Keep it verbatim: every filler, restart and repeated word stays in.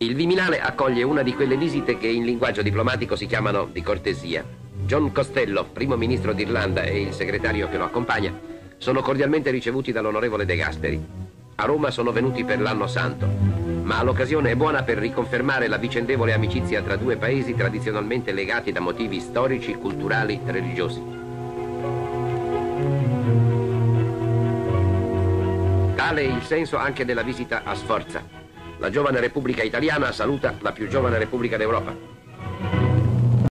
Il Viminale accoglie una di quelle visite che in linguaggio diplomatico si chiamano di cortesia. John Costello, primo ministro d'Irlanda, e il segretario che lo accompagna sono cordialmente ricevuti dall'onorevole De Gasperi. A Roma sono venuti per l'anno santo, ma l'occasione è buona per riconfermare la vicendevole amicizia tra due paesi tradizionalmente legati da motivi storici, culturali e religiosi. Tale è il senso anche della visita a Sforza. La giovane Repubblica Italiana saluta la più giovane Repubblica d'Europa.